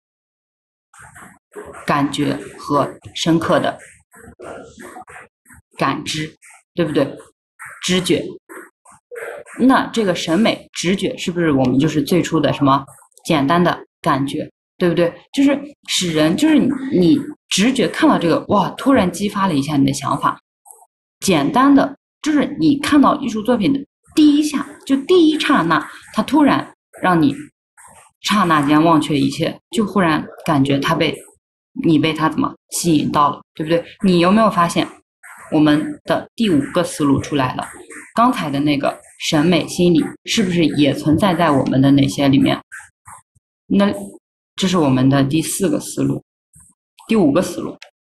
感觉和深刻的感知，对不对？知觉。那这个审美直觉是不是我们就是最初的什么简单的感觉，对不对？就是使人就是你你直觉看到这个，哇，突然激发了一下你的想法。简单的就是你看到艺术作品的第一下，就第一刹那，它突然让你刹那间忘却一切，就忽然感觉它被你被它怎么吸引到了，对不对？你有没有发现我们的第五个思路出来了？刚才的那个审美心理是不是也存在在我们的哪些里面？那这是我们的第四个思路，第五个思路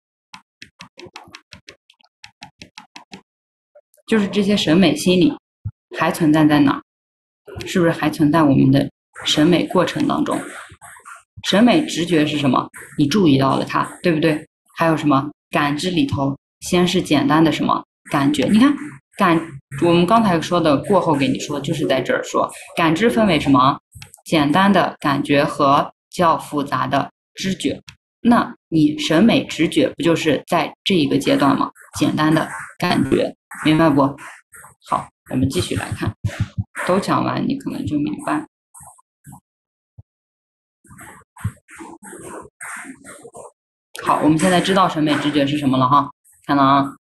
就是这些审美心理还存在在哪？是不是还存在我们的审美过程当中？审美直觉是什么？你注意到了它，对不对？还有什么感知里头，先是简单的什么感觉？你看感，我们刚才说的过后给你说，就是在这儿说，感知分为什么？简单的感觉和较复杂的知觉。那你审美直觉不就是在这一个阶段吗？简单的感觉，明白不？好，我们继续来看，都讲完你可能就明白。好，我们现在知道审美直觉是什么了哈，看到啊，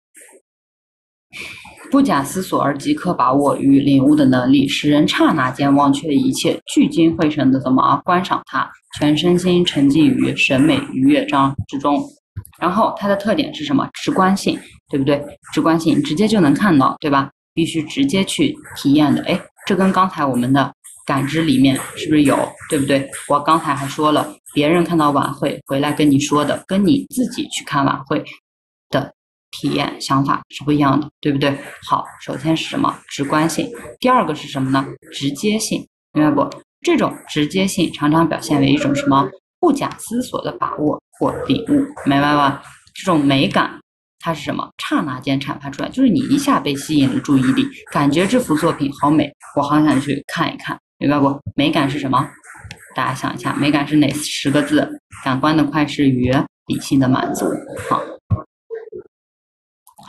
不假思索而即刻把握与领悟的能力，使人刹那间忘却一切，聚精会神的怎么观赏它，全身心沉浸于审美愉悦章之中。然后它的特点是什么？直观性，对不对？直观性直接就能看到，对吧？必须直接去体验的。哎，这跟刚才我们的感知里面是不是有，对不对？我刚才还说了，别人看到晚会回来跟你说的，跟你自己去看晚会的体验想法是不一样的，对不对？好，首先是什么？直观性。第二个是什么呢？直接性，明白不？这种直接性常常表现为一种什么？不假思索的把握或领悟，明白吧？这种美感它是什么？刹那间阐发出来，就是你一下被吸引了注意力，感觉这幅作品好美，我好想去看一看，明白不？美感是什么？大家想一下，美感是哪十个字？感官的快视与理性的满足。好，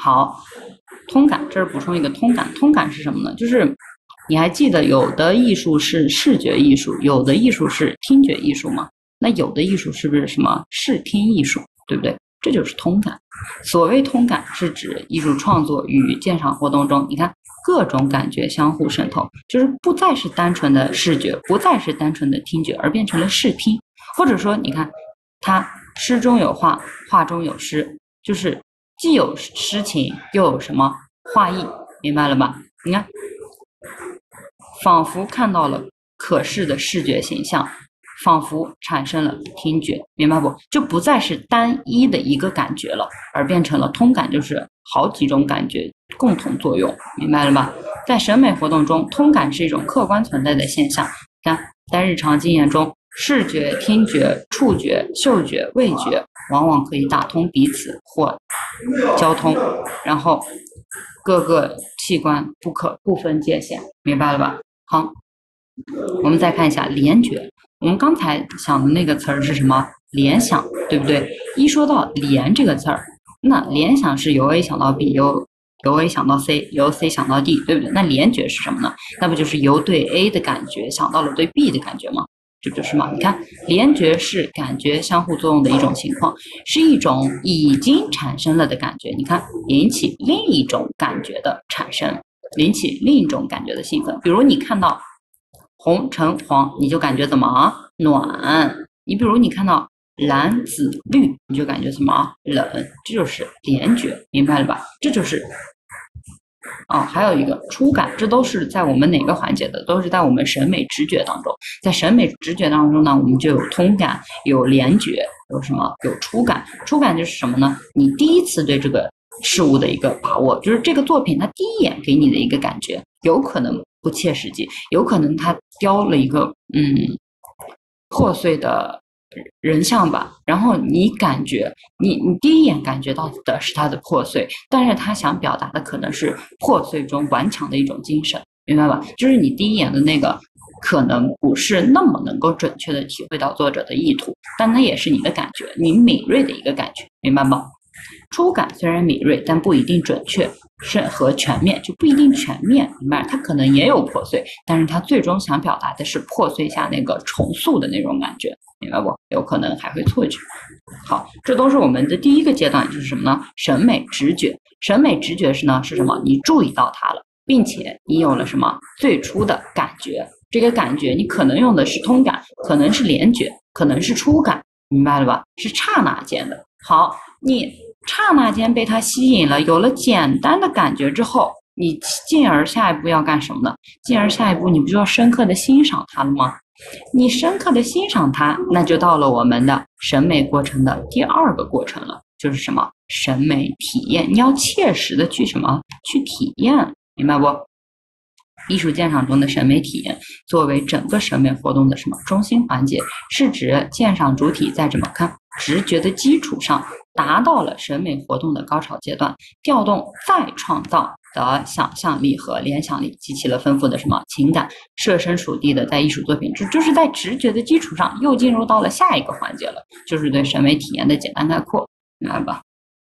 好，通感，这是补充一个通感。通感是什么呢？就是你还记得有的艺术是视觉艺术，有的艺术是听觉艺术吗？那有的艺术是不是什么视听艺术，对不对？这就是通感。所谓通感是指艺术创作与鉴赏活动中，你看各种感觉相互渗透，就是不再是单纯的视觉，不再是单纯的听觉，而变成了视听。或者说，你看它诗中有画，画中有诗，就是既有诗情，又有什么画意，明白了吧？你看，仿佛看到了可视的视觉形象，仿佛产生了听觉，明白不？就不再是单一的一个感觉了，而变成了通感，就是好几种感觉共同作用，明白了吧？在审美活动中，通感是一种客观存在的现象。看，在日常经验中，视觉、听觉、触觉、嗅觉、味觉往往可以打通彼此或交通，然后各个器官不可不分界限，明白了吧？好，我们再看一下联觉。我们刚才想的那个词儿是什么？联想，对不对？一说到联这个词儿，那联想是由 A 想到 B， 由由 A 想到 C， 由 C 想到 D， 对不对？那联觉是什么呢？那不就是由对 A 的感觉想到了对 B 的感觉吗？这就是嘛？你看，联觉是感觉相互作用的一种情况，是一种已经产生了的感觉。你看，引起另一种感觉的产生，引起另一种感觉的兴奋。比如你看到红橙黄，你就感觉怎么暖？你比如你看到蓝紫绿，你就感觉什么冷？这就是联觉，明白了吧？这就是哦，还有一个触感，这都是在我们哪个环节的？都是在我们审美直觉当中。在审美直觉当中呢，我们就有通感，有联觉，有什么？有触感。触感就是什么呢？你第一次对这个事物的一个把握，就是这个作品它第一眼给你的一个感觉，有可能不切实际，有可能它雕了一个嗯破碎的人像吧，然后你感觉你你第一眼感觉到的是它的破碎，但是他想表达的可能是破碎中顽强的一种精神，明白吧？就是你第一眼的那个可能不是那么能够准确的体会到作者的意图，但它也是你的感觉，你敏锐的一个感觉，明白吗？触感虽然敏锐，但不一定准确是和全面，就不一定全面，明白？它可能也有破碎，但是它最终想表达的是破碎下那个重塑的那种感觉，明白不？有可能还会错觉。好，这都是我们的第一个阶段，就是什么呢？审美直觉。审美直觉是呢是什么？你注意到它了，并且你有了什么最初的感觉？这个感觉你可能用的是通感，可能是联觉，可能是触感，明白了吧？是刹那间的。好，你刹那间被它吸引了，有了简单的感觉之后，你进而下一步要干什么呢？进而下一步你不就要深刻的欣赏它了吗？你深刻的欣赏它，那就到了我们的审美过程的第二个过程了，就是什么？审美体验。你要切实的去什么？去体验，明白不？艺术鉴赏中的审美体验作为整个审美活动的什么中心环节，是指鉴赏主体在怎么看直觉的基础上达到了审美活动的高潮阶段，调动再创造的想象力和联想力，激起了丰富的什么情感，设身处地的在艺术作品中，就是在直觉的基础上又进入到了下一个环节了，就是对审美体验的简单概括，明白吧？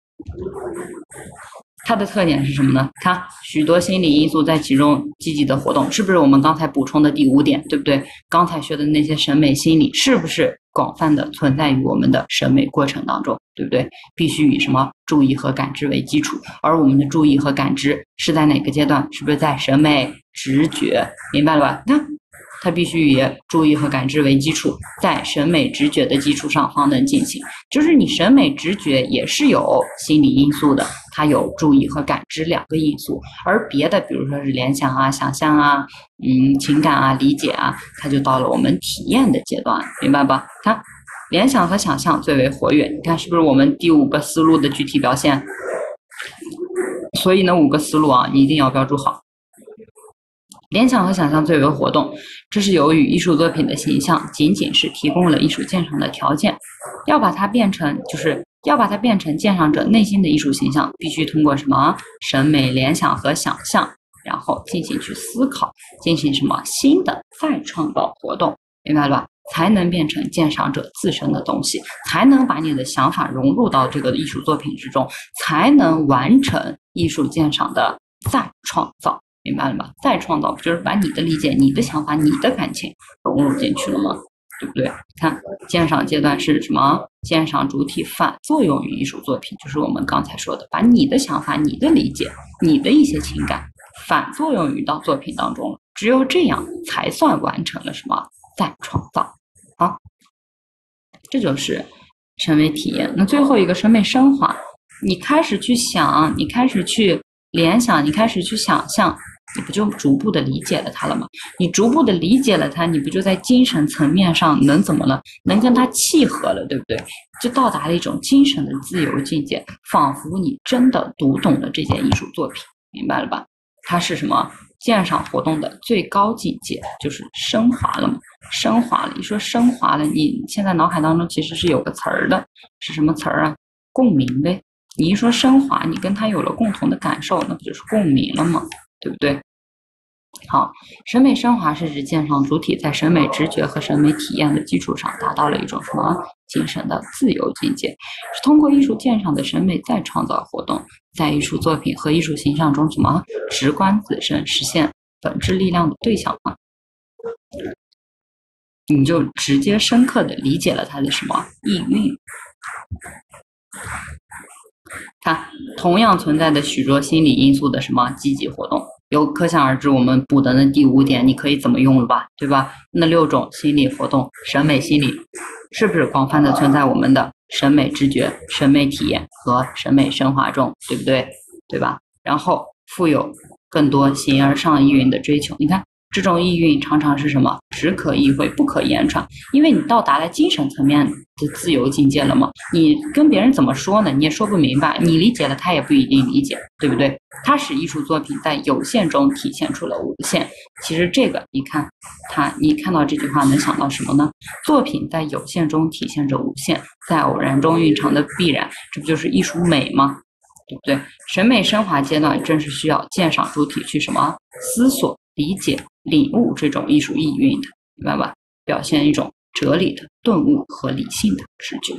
它的特点是什么呢？看许多心理因素在其中积极的活动，是不是我们刚才补充的第五点，对不对？刚才学的那些审美心理，是不是广泛的存在于我们的审美过程当中，对不对？必须以什么注意和感知为基础，而我们的注意和感知是在哪个阶段？是不是在审美直觉？明白了吧？那它必须以注意和感知为基础，在审美直觉的基础上方能进行。就是你审美直觉也是有心理因素的，它有注意和感知两个因素，而别的比如说是联想啊、想象啊、嗯、情感啊、理解啊，它就到了我们体验的阶段，明白吧？看联想和想象最为活跃，你看是不是我们第五个思路的具体表现？所以呢，五个思路啊，你一定要标注好。联想和想象最为活动，这是由于艺术作品的形象仅仅是提供了艺术鉴赏的条件，要把它变成就是要把它变成鉴赏者内心的艺术形象，必须通过什么审美、联想和想象，然后进行去思考，进行什么新的再创造活动，明白了吧？ 才能变成鉴赏者自身的东西，才能把你的想法融入到这个艺术作品之中，才能完成艺术鉴赏的再创造。明白了吧？再创造不就是把你的理解、你的想法、你的感情融入进去了吗？对不对？看鉴赏阶段是什么？鉴赏主体反作用于艺术作品，就是我们刚才说的，把你的想法、你的理解、你的一些情感反作用于到作品当中，只有这样才算完成了什么再创造。好，这就是审美体验。那最后一个审美升华，你开始去想，你开始去联想，你开始去想象，你不就逐步的理解了它了吗？你逐步的理解了它，你不就在精神层面上能怎么了？能跟它契合了，对不对？就到达了一种精神的自由境界，仿佛你真的读懂了这件艺术作品，明白了吧？它是什么？鉴赏活动的最高境界，就是升华了嘛，升华了。一说升华了，你现在脑海当中其实是有个词儿的，是什么词儿啊？共鸣呗。你一说升华，你跟他有了共同的感受，那不就是共鸣了吗？对不对？好，审美升华是指鉴赏主体在审美直觉和审美体验的基础上，达到了一种什么精神的自由境界，是通过艺术鉴赏的审美再创造活动，在艺术作品和艺术形象中什么直观自身，实现本质力量的对象化。你就直接深刻的理解了它的什么意蕴。看，同样存在的许多心理因素的什么积极活动，有可想而知我们补的那第五点你可以怎么用了吧，对吧？那六种心理活动，审美心理是不是广泛的存在我们的审美知觉、审美体验和审美升华中，对不对？对吧？然后富有更多形而上意蕴的追求，你看这种意蕴常常是什么？只可意会，不可言传，因为你到达了精神层面的自由境界了嘛。你跟别人怎么说呢？你也说不明白，你理解了，他也不一定理解，对不对？它使艺术作品在有限中体现出了无限。其实这个，你看它，你看到这句话能想到什么呢？作品在有限中体现着无限，在偶然中蕴藏的必然，这不就是艺术美吗？对不对？审美升华阶段正是需要鉴赏主体去什么思索、理解、领悟这种艺术意蕴的，明白吧？表现一种哲理的顿悟和理性的直觉。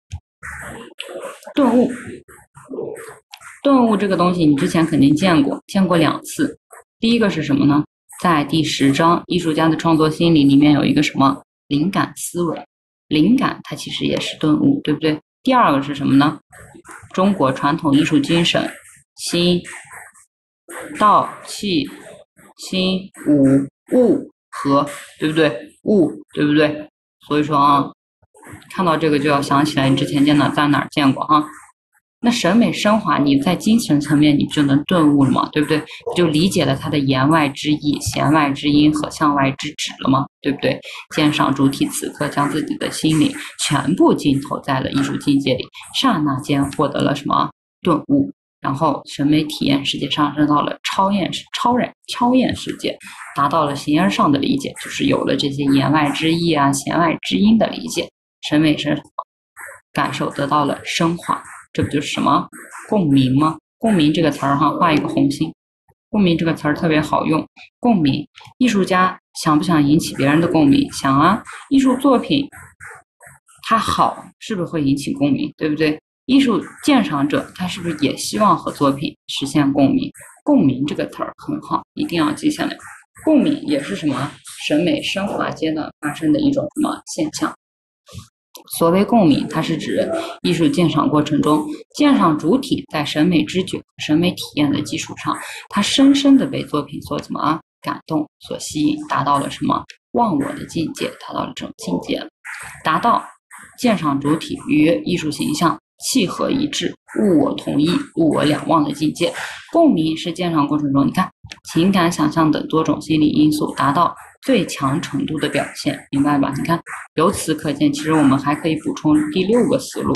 顿悟，顿悟这个东西你之前肯定见过，见过两次。第一个是什么呢？在第十章艺术家的创作心理里面有一个什么灵感思维，灵感它其实也是顿悟，对不对？第二个是什么呢？中国传统艺术精神，心、道、气、心、武、物、和，对不对？物，对不对？所以说啊，看到这个就要想起来你之前见到在哪儿见过哈。那审美升华，你在精神层面你就能顿悟了嘛，对不对？就理解了它的言外之意、弦外之音和向外之旨了嘛，对不对？鉴赏主体此刻将自己的心灵全部浸透在了艺术境界里，刹那间获得了什么顿悟，然后审美体验世界上升到了超验超人超验世界，达到了形而上的理解，就是有了这些言外之意啊、弦外之音的理解，审美是感受得到了升华。这不就是什么共鸣吗？共鸣这个词儿哈，画一个红心。共鸣这个词儿特别好用。共鸣，艺术家想不想引起别人的共鸣？想啊。艺术作品它好，是不是会引起共鸣？对不对？艺术鉴赏者他是不是也希望和作品实现共鸣？共鸣这个词儿很好，一定要记下来。共鸣也是什么审美升华阶段发生的一种什么现象？所谓共鸣，它是指艺术鉴赏过程中，鉴赏主体在审美知觉、审美体验的基础上，它深深的被作品所怎么感动、所吸引，达到了什么忘我的境界，达到了这种境界了，达到鉴赏主体与艺术形象契合一致、物我同一、物我两忘的境界。共鸣是鉴赏过程中，你看情感、想象等多种心理因素达到最强程度的表现，明白吧？你看，由此可见，其实我们还可以补充第六个思路。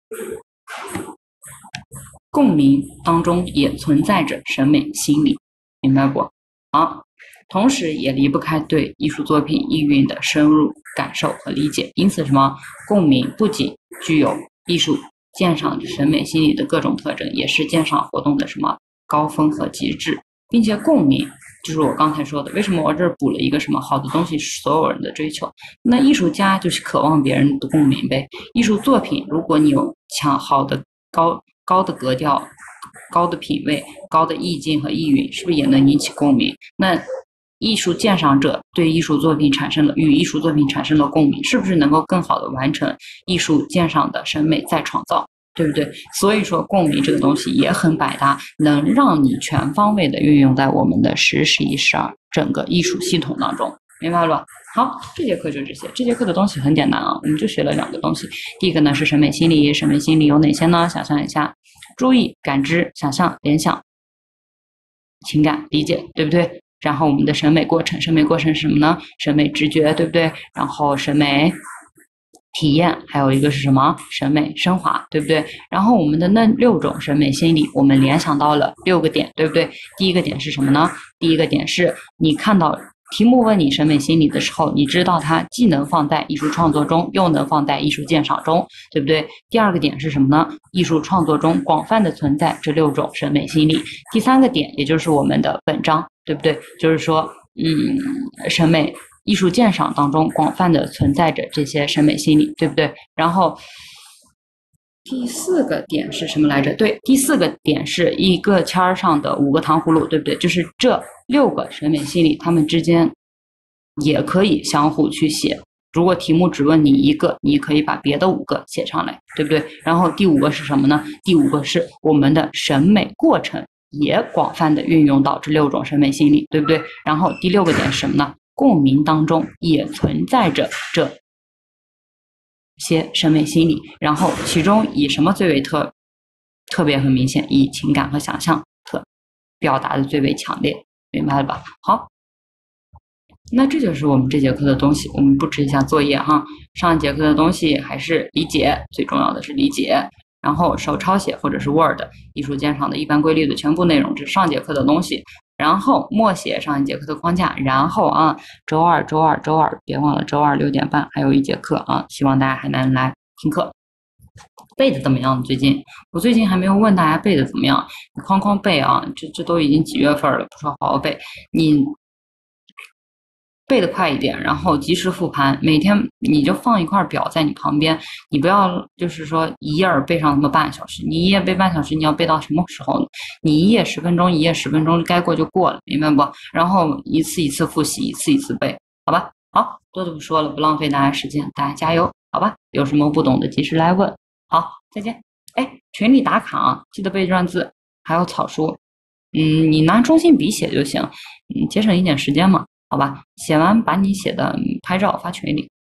共鸣当中也存在着审美心理，明白不？好，同时也离不开对艺术作品意蕴的深入感受和理解。因此，什么共鸣不仅具有艺术鉴赏审美心理的各种特征，也是鉴赏活动的什么高峰和极致，并且共鸣就是我刚才说的，为什么我这儿补了一个什么好的东西是所有人的追求？那艺术家就是渴望别人的共鸣呗。艺术作品，如果你有强好的高高的格调、高的品味、高的意境和意蕴，是不是也能引起共鸣？那艺术鉴赏者对艺术作品产生了与艺术作品产生了共鸣，是不是能够更好的完成艺术鉴赏的审美再创造？对不对？所以说共鸣这个东西也很百搭，能让你全方位的运用在我们的十、十一、十二整个艺术系统当中，明白了吧？好，这节课就这些。这节课的东西很简单啊，我们就学了两个东西。第一个呢是审美心理，审美心理有哪些呢？想象一下，注意、感知、想象、联想、情感、理解，对不对？然后我们的审美过程，审美过程是什么呢？审美直觉，对不对？然后审美体验，还有一个是什么？审美升华，对不对？然后我们的那六种审美心理，我们联想到了六个点，对不对？第一个点是什么呢？第一个点是你看到题目问你审美心理的时候，你知道它既能放在艺术创作中，又能放在艺术鉴赏中，对不对？第二个点是什么呢？艺术创作中广泛的存在这六种审美心理。第三个点，也就是我们的本章，对不对？就是说，嗯，审美。艺术鉴赏当中广泛的存在着这些审美心理，对不对？然后第四个点是什么来着？对，第四个点是一个签儿上的五个糖葫芦，对不对？就是这六个审美心理，它们之间也可以相互去写。如果题目只问你一个，你可以把别的五个写上来，对不对？然后第五个是什么呢？第五个是我们的审美过程也广泛的运用到这六种审美心理，对不对？然后第六个点是什么呢？共鸣当中也存在着这些审美心理，然后其中以什么最为特特别很明显？以情感和想象特表达的最为强烈，明白了吧？好，那这就是我们这节课的东西。我们布置一下作业哈，上一节课的东西还是理解，最重要的是理解。然后手抄写或者是 Word 艺术鉴赏的一般规律的全部内容，这是上节课的东西。然后默写上一节课的框架，然后啊，周二周二周二，别忘了周二六点半还有一节课啊，希望大家还能来听课。背的怎么样？最近我最近还没有问大家背的怎么样，你哐哐背啊，这这都已经几月份了，不说好好背，你背得快一点，然后及时复盘，每天你就放一块表在你旁边，你不要就是说一页背上那么半小时，你一页背半小时，你要背到什么时候呢？你一页十分钟，一页十分钟，该过就过了，明白不？然后一次一次复习，一次一次背，好吧？好，多的不说了，不浪费大家时间，大家加油，好吧？有什么不懂的及时来问。好，再见。哎，群里打卡啊，记得背这段字，还有草书。嗯，你拿中性笔写就行，嗯，节省一点时间嘛。好吧，写完把你写的拍照发群里。